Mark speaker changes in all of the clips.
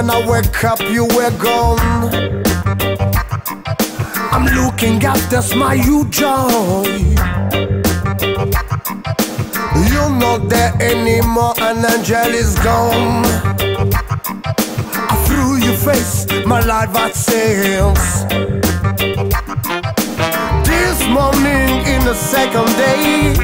Speaker 1: When I wake up, you were gone. I'm looking up, that's my you joy. You're not there anymore, an angel is gone. I threw your face, my life had sails. This morning in the second day,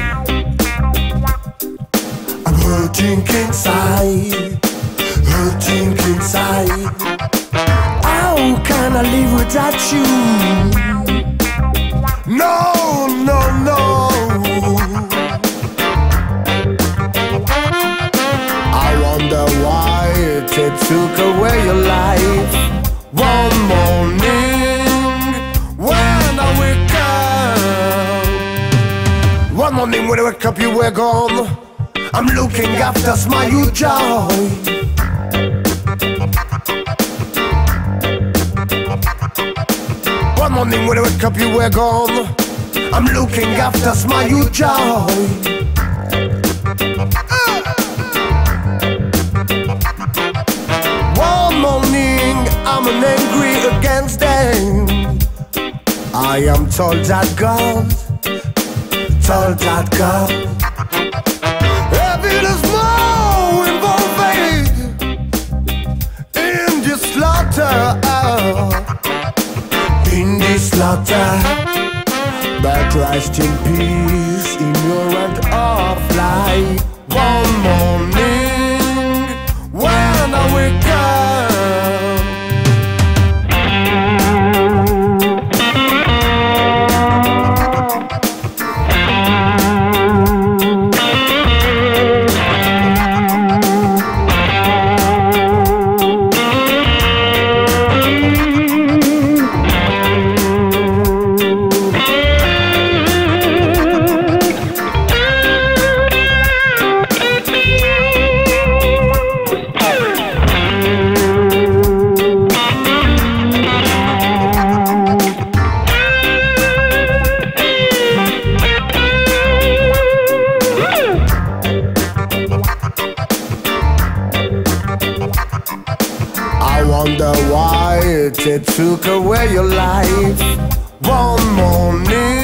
Speaker 1: I'm hurting inside, hurting inside. How can I live without you? No, no, no. I wonder why it took away your life. One morning when I wake up, one morning when I wake up, you were gone. I'm looking after smile, you joy. One morning when I wake up, you were gone. I'm looking after smile, you joy. One morning I'm angry against them. I am told that God, heaven is more involved in this slaughter, in this slaughter. But rest in peace in your end of life. One morning when I wake up, I wonder why it took away your life. One morning